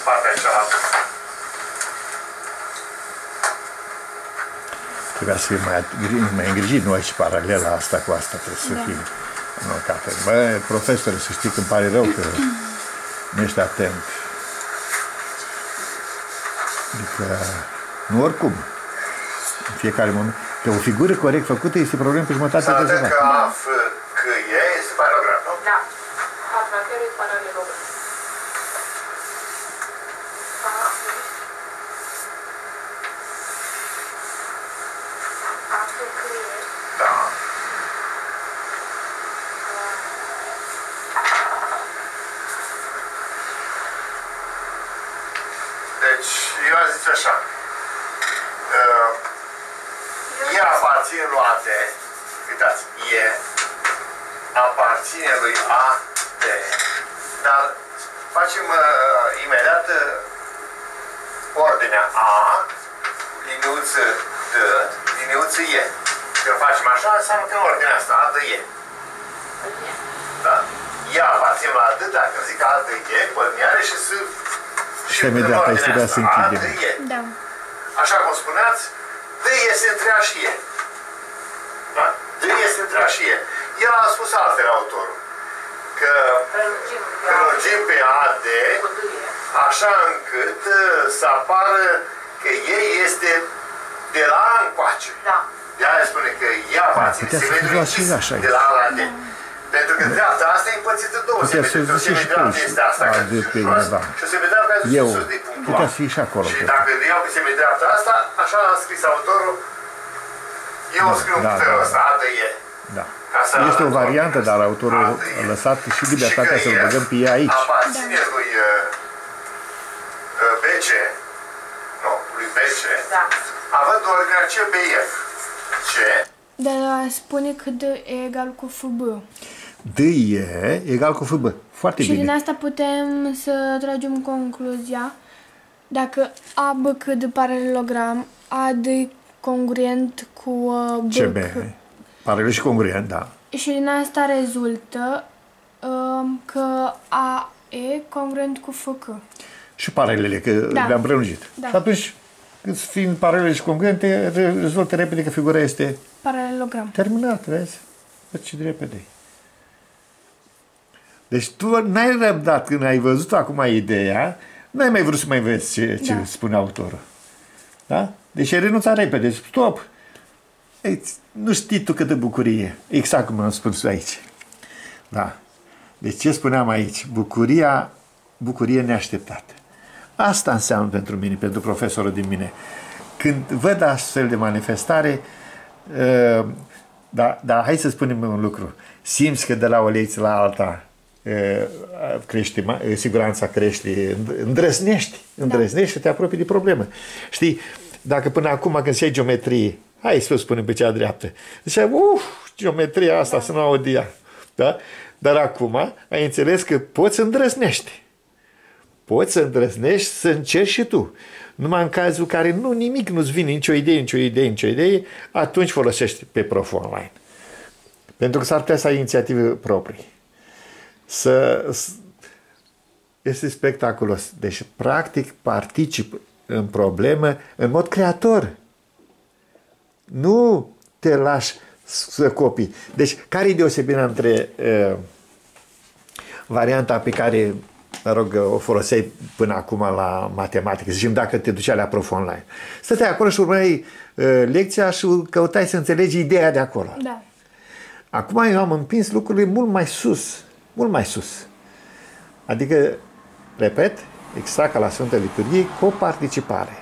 partea cealaltă. Trebuia să fie mai îngrijit, nu ai și paralela asta cu asta, trebuie să fie anocată. Bă, profesor, să știi că îmi pare rău că nu ești atent. Adică, nu oricum, în fiecare moment. Că o figură corect făcută este problem pe jumătate de Să jumătate. că A, F, C, E este paralel, nu? Da. A cracherul e paralelogram. A scrie. Da. Deci, eu aș zice așa. E aparține lui AD. Uitați, E aparține lui AD. Dar facem imediat ordinea A, liniuță D, liniuță E. Când facem așa, înseamnă că în ordinea asta, A, D, E. Da? E aparține la A, D, dacă zic A, D, E, pălniare și să... Și imediat, aici trebuia să închidem. A, D, E. Da. Așa cum spuneați, D este între A și E. Da? D este între A și E. El a spus altfel autorul. Că prelungim pe AD așa încât să apară că E este de la A încoace. Da. De aia spune că E aparține semeniului închis de la A la D. Pentru că dreapta asta e împărțită două semeni. Semidreapta este asta care este sus și o semidreapta care este sus de punctul A. Putea să fie și acolo. Și dacă iau pe semidreapta asta, așa a scris autorul, eu o scriu în felul ăsta, A, D, E. Da. Este o variantă, dar autorul a lăsat și libertatea să-l băgăm pe ea aici. Aparține lui BC, nu, lui BC, având ordinea CBF. C. Dar spune că D e egal cu FB. D e egal cu FB. Foarte și bine. din asta putem să tragem concluzia dacă AB de paralelogram, AD e congruent cu B. CB. Paralel și congruent, da. Și din asta rezultă că A e congruent cu FK. Și paralele, că le-am prelungit. Da. Și atunci, fiind paralele și congruente, rezultă repede că figura este Paralelogram. terminată, vezi? Văd ce de repede. Deci tu n-ai răbdat când ai văzut acum ideea, n-ai mai vrut să mai vezi ce spune autorul. Da? Deci ai renunțat repede. Stop! Nu știi tu câtă bucurie. Exact cum am spus aici. Da. Deci ce spuneam aici? Bucurie neașteptată. Asta înseamnă pentru mine, pentru profesorul din mine. Când văd astfel de manifestare, dar hai să spunem un lucru. Simți că de la o lecție la alta crește, siguranța crește, îndrăznești și te apropii de problemă. Știi, dacă până acum când se iei geometrie, hai să spunem pe cea dreaptă, zicea, geometria asta să nu aud ea. Da? Dar acum ai înțeles că poți îndrăznești. Poți să îndrăznești să încerci și tu. Numai în cazul în care nimic nu-ți vine, nicio idee, atunci folosești pe Prof Online. Pentru că s-ar putea să ai inițiative proprii. Este spectaculos. Deci, practic, particip în problemă în mod creator. Nu te lași să copii. Deci, care e deosebirea între varianta pe care, mă rog, o foloseai până acum la matematică, zicem dacă te duceai la Prof Online. Stăteai acolo și urmai lecția și căutai să înțelegi ideea de acolo. Da. Acum eu am împins lucrurile mult mai sus. Mult mai sus. Adică, repet, exact ca la Sfânta Liturghie, coparticipare.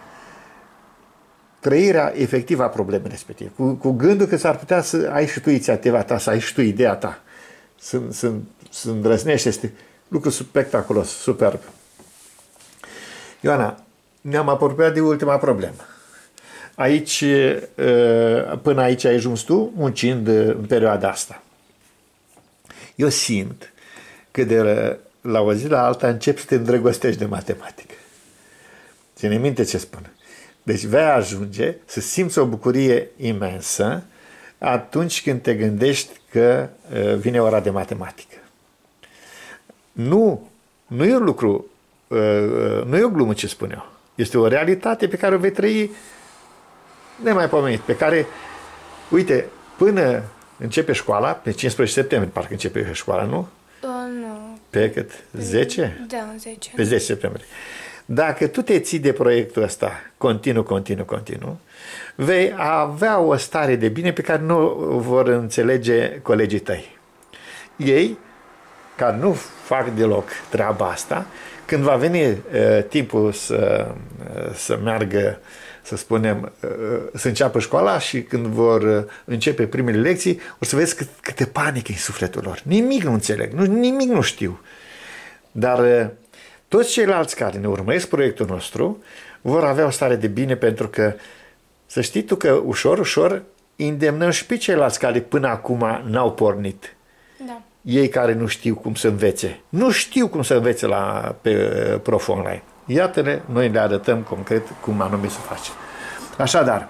Trăirea efectivă a problemei respective. Cu gândul că s-ar putea să ai și tu inițiativa ta, să ai și tu ideea ta. Să îndrăznești, este lucru spectaculos, superb. Ioana, ne-am apropiat de ultima problemă. Aici, până aici ai ajuns tu, muncind în perioada asta. Eu simt că de la o zi la alta începi să te îndrăgostești de matematică. Ține minte ce spun. Deci vei ajunge să simți o bucurie imensă atunci când te gândești că vine ora de matematică. Nu e un lucru nu e o glumă ce spun eu. Este o realitate pe care o vei trăi nemaipomenit, pe care, uite, până începe școala, pe 15 septembrie, parcă începe școala, nu? Nu. Pe cât? 10? Da, 10. Pe 10 septembrie. Dacă tu te ții de proiectul ăsta continuu, vei avea o stare de bine pe care nu vor înțelege colegii tăi. Ei, care nu fac deloc treaba asta, când va veni timpul să meargă, să spunem, să înceapă școala și când vor începe primele lecții, o să vezi câte panică în sufletul lor. Nimic nu înțeleg, nimic nu știu. Dar toți ceilalți care ne urmăresc proiectul nostru vor avea o stare de bine, pentru că să știi tu că ușor îndemnăm și pe ceilalți care până acum n-au pornit. Da. Ei care nu știu cum să învețe. Nu știu cum să învețe pe Prof Online. Iată-ne, noi le arătăm concret cum anume să face. Așadar,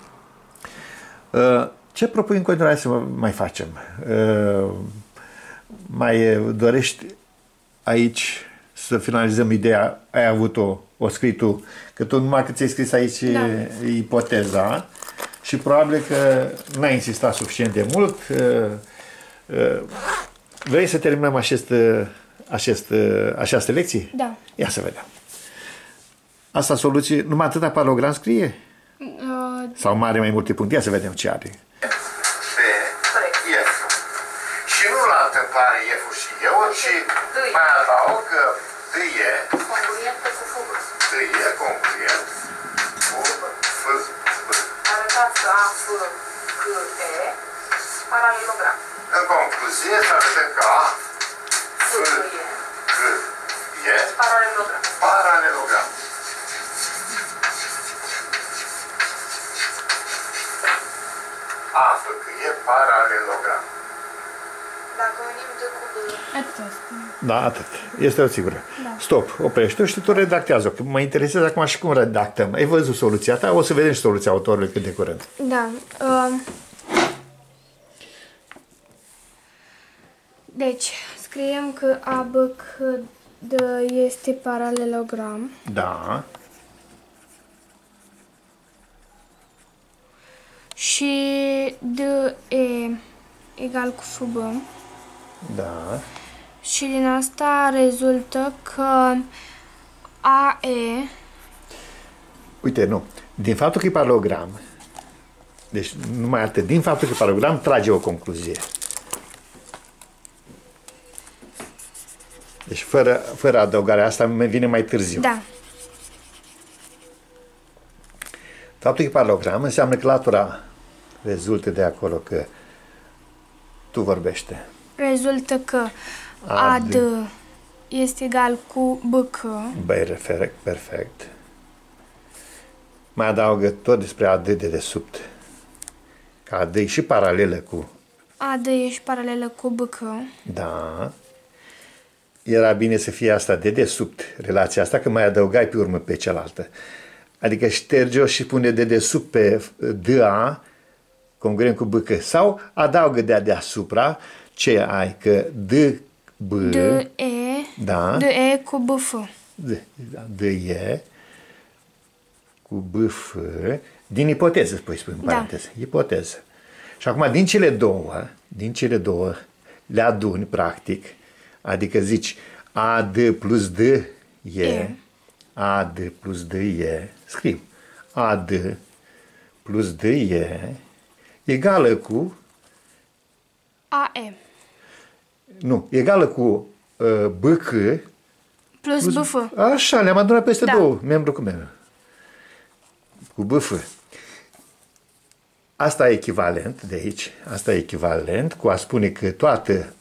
ce propui în continuare să mai facem? Mai dorești aici să finalizăm ideea? Ai avut-o scris tu, că tu numai că ți-ai scris aici ipoteza și probabil că n-ai insistat suficient de mult. Vrei să terminăm această lecție? Da. Ia să vedem. Asta soluție, numai atâta paralogram scrie? Sau mai are mai multe puncte? Ia să vedem ce are. F. Și nu la întâmplare F-ul și eu, ci mai adaug că D e Congruent cu fugă. D e congruent cu F, B. Arătați că A, F, C, E, paralelogram. În concluzie, să arătăm că A, F, C, E Paralelogram. paralelogram. A, F, C, E paralelogram. Dacă unim D cu B, Atâta spune. Da, atât. Este o sigură. Da. Stop, oprește-o și tu redactează-o. Că mă interesează acum și cum redactăm. Ai văzut soluția ta? O să vedem și soluția autorului cât de curând. Da. Deci, scriem că ABCD este paralelogram. Da. Și DE egal cu FB. Da. Și din asta rezultă că AE... Uite, nu. Din faptul că e paralogram, deci numai atât, din faptul că e paralogram, trage o concluzie. Deci fără adăugarea asta vine mai târziu. Da. Faptul că e paralogram înseamnă că latura rezultă de acolo că tu vorbește. Rezultă că AD este egal cu BC. Băi, perfect. Mai adaugă tot despre AD de desubt. Că AD e și paralelă cu... AD e și paralelă cu BC. Da. Era bine să fie asta de desubt, relația asta, că mai adăugai pe urmă pe cealaltă. Adică șterge-o și pune de desubt pe DA, congruent cu BC. Sau adaugă de deasupra ce ai, că DB... DE, Da. DE cu BF. DE cu BF, din ipoteză, spui în paranteză. Ipoteză. Și acum, din cele două, le aduni, practic, adică zici AD plus D e, AD plus D e, scriu, AD plus D e egală cu, AE nu, egală cu BC plus BF. Așa, le-am adunat peste Da. două, membru cu membru. Cu BF. Asta e echivalent de aici, asta e echivalent cu a spune că toată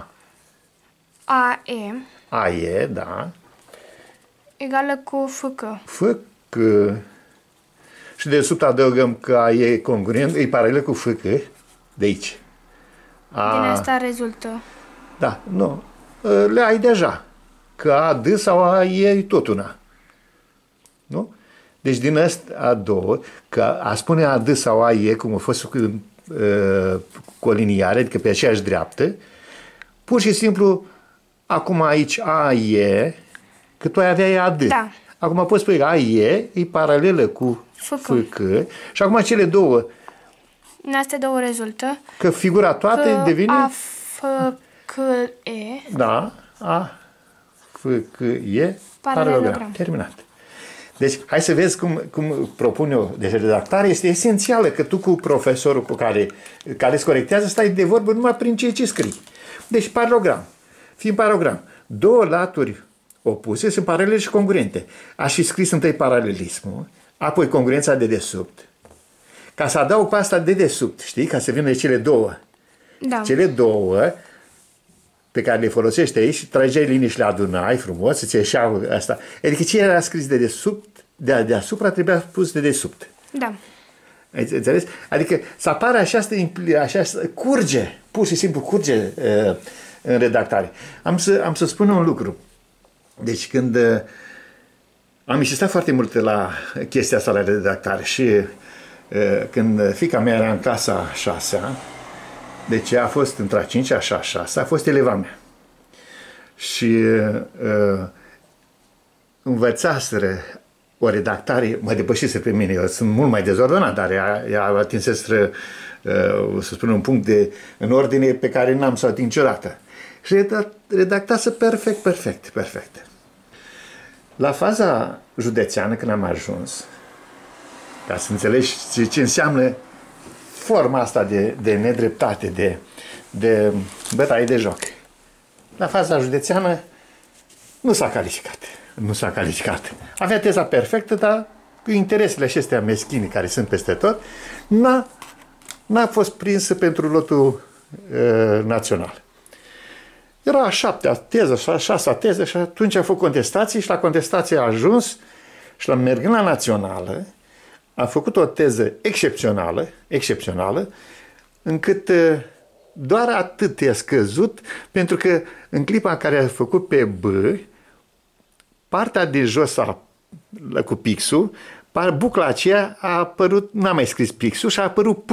AE e, da, egală cu FK. FK. Și de sub adăugăm că A e congruent, e paralel cu FK, de aici. Din asta rezultă. Da, nu, le ai deja. Că AD sau A e tot una. Nu? Deci din ăsta a două, că a spune AD sau AE, cum a fost cu o liniare, adică pe aceeași dreaptă, pur și simplu, acum aici AE, Că tu ai avea AD. Da. Acum poți spune că AE e paralelă cu FK. Și acum cele două. În astea două rezultă Că figura toată devine... AFKE. Da. AFKE paralelogram. Terminat. Deci, hai să vezi cum propun eu. Deci, redactarea este esențială, că tu cu profesorul cu care îți corectează stai de vorbă numai prin ceea ce scrii. Deci, paralogram. Fiind paralogram, două laturi opuse sunt paralele și congruente. Aș fi scris întâi paralelismul, apoi congruența de dedesubt. Ca să adaug pe asta de dedesubt, știi? Ca să vină de cele două. Da. Cele două pe care le folosești aici și trageai linii și le adunai frumos, îți ieșeau asta. Adică ce era scris de desubt, deasupra trebuia pus de desubt. Da. Ai înțeles? Adică să apară așa, curge, pur și simplu curge în redactare. Am să spun un lucru. Deci când am insistat foarte mult la chestia asta la redactare și când fiica mea era în clasa 6-a, deci ea a fost între a 5-a și a 6-a, a fost eleva mea. Și învățaseră o redactare, mă depășise pe mine, eu sunt mult mai dezordonat, dar ea atinseseră, să spun, un punct în ordine pe care n-am să o ating niciodată. Și redactase perfect. La faza județeană, când am ajuns, ca să înțelegi ce înseamnă forma asta de nedreptate, de bătaie de joc. La faza județeană nu s-a calificat. Avea teza perfectă, dar cu interesele acestea meschine care sunt peste tot, n-a fost prinsă pentru lotul național. Era a 7-a teză și a 6-a teză și atunci a făcut contestații și la contestație a ajuns și mergând la națională a făcut o teză excepțională, încât doar atât i-a scăzut, pentru că în clipa în care a făcut pe B, partea de jos cu pixul, bucla aceea a apărut, n-a mai scris pixul și a apărut P.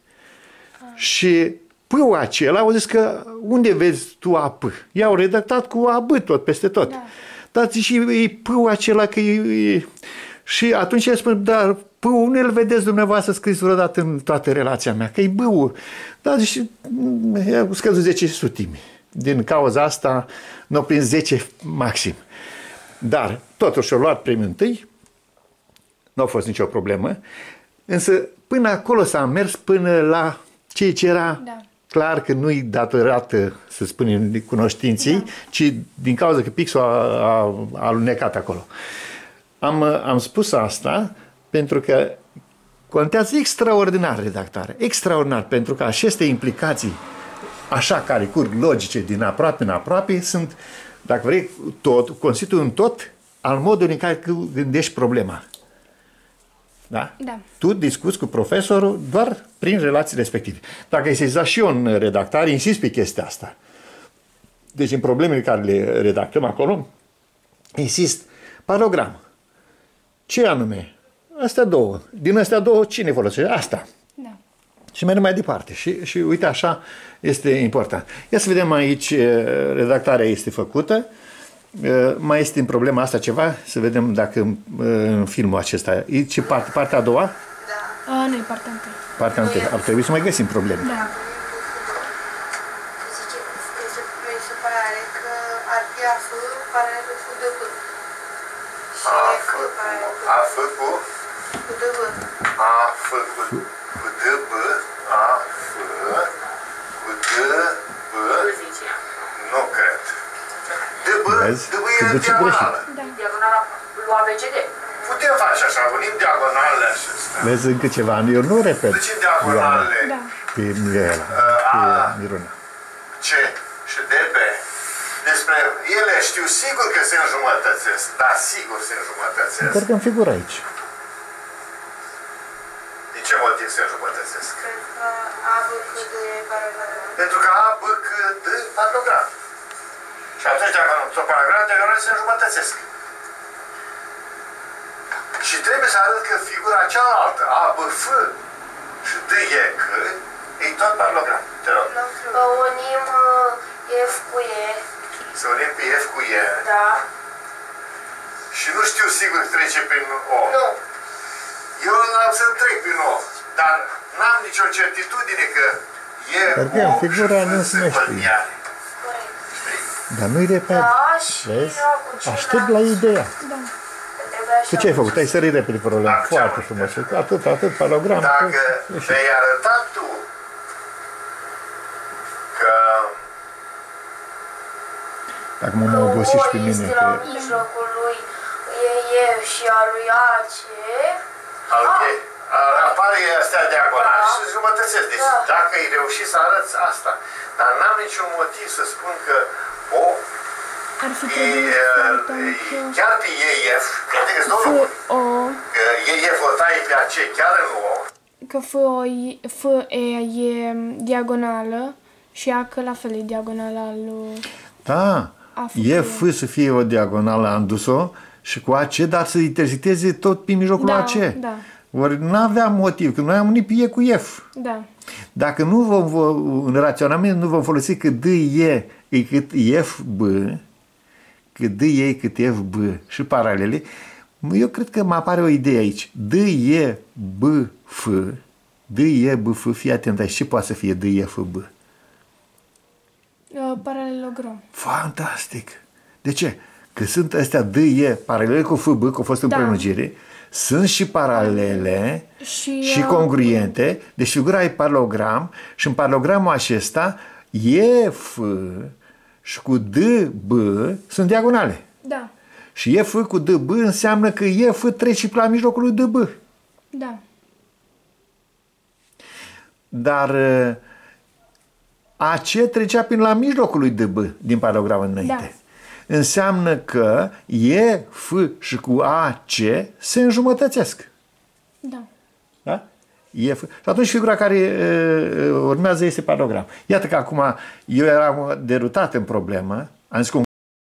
Și P-ul acela au zis că unde vezi tu AP? I-au redactat cu AB tot, peste tot. Da. Dar și e P-ul acela că e... Și atunci i-a spus, dar P-ul nu îl vedeți dumneavoastră scris vreodată în toată relația mea, că e B-ul. Dar și i-a scăzut 10 sutimi. Din cauza asta n-au prins 10 maxim. Dar totuși au luat premiul întâi, nu a fost nicio problemă, însă până acolo s-a mers până la ceea ce era clar că nu-i datorată, să spunem, cunoștinții, ci din cauza că pixul a alunecat acolo. Am spus asta pentru că contează extraordinar redactarea, extraordinar, pentru că aceste implicații, așa care curg logice din aproape în aproape, sunt, dacă vrei, constituie un tot al modului în care gândești problema. Da? Da. Tu discuți cu profesorul doar prin relații respective. Dacă ai sesizat și eu în redactare, insist pe chestia asta. Deci în problemele care le redactăm acolo, insist, paralogram. Ce anume? Astea două. Din astea două, cine folosește? Asta. Da. Și mergem mai departe. Și uite, așa este important. Ia să vedem aici, redactarea este făcută. Mai este în problema asta ceva? Să vedem dacă în filmul acesta. E ce parte? Partea a doua? Da. Nu e partea întâi. Partea întâi. Ar trebui să mai găsim probleme. Da. Mi se pare că ar fi AF paralel cu DB. AF cu? Cu DB. AF cu DB. AF cu DB. Nu cred. DB e diagonală. Diagonala lui ABCD. Putem face așa, unim diagonalele acestea. Vezi încă ceva. Eu nu repet. Deci diagonalele. Pe Mirela. Pe Miruna. C și DB. Despre ele știu sigur că se înjumătățesc. Da, sigur se înjumătățesc. Încărcăm figura aici. Din ce motiv se înjumătățesc? Pentru că ABCD paralogram. Și atunci, dacă nu tot paragraf, diagonale se înjumătățesc. Și trebuie să arăt că figura cealaltă, ABF și DEC, e tot paralogram. Te rog. Unim F cu E. Să unim pe F cu E. Da. și nu știu sigur că trece prin O. Nu. Eu n-am să trec prin O, dar n-am nicio certitudine că e Dar O figura și nu F se se numește. pălniare. Dar nu-i repede. Da, și Vezi? era cu cina. Aștept la ideea. Da. Trebuia Tu ce ai făcut? Ai sărit repede problema. Da, Foarte ce-am frumos. Atât, palogram. Dacă mi-ai arătat tu că Dacă mă obosit și pe mine. este la mijlocul lui e și a lui Ace. apare astea diagonale Da. și se jumătățesc. Deci Da. dacă ai reușit să arăți asta, dar n-am niciun motiv să spun că O Ar fi trebuit să arătăm că chiar pe EF, că adică două lucruri, F-O, că EF o tai pe AC chiar în O, că F-E e diagonală și A că la fel e diagonala lui... Da. A E F să fie o diagonală, am dus-o, și cu AC, dar să intersecteze tot pe mijlocul Da, AC. da. Ori nu aveam motiv, că noi am unit pe E cu F. Da. Dacă nu în raționament nu vom folosi că D e cât F B, că D e cât F B și paralele, eu cred că mă apare o idee aici. D e B F, D e B F, fii atent aici, ce poate să fie D e F B? Paralelogram. Fantastic! De ce? Că sunt astea D e paralele cu F B, că au fost în Da. prelungire, sunt și paralele și Și, congruente, deci figura e paralogram și în paralogramul acesta E F și cu D B sunt diagonale. Da. Și E F cu D B înseamnă că E F trece pe la mijlocul lui D B. Da. Dar AC trecea prin la mijlocul lui D B din paralogram înainte. Da. Înseamnă că E F și cu AC se înjumătățesc. Da. Da? Și atunci figura care urmează este paralogram. Iată că acum eu eram derutat în problemă, am zis că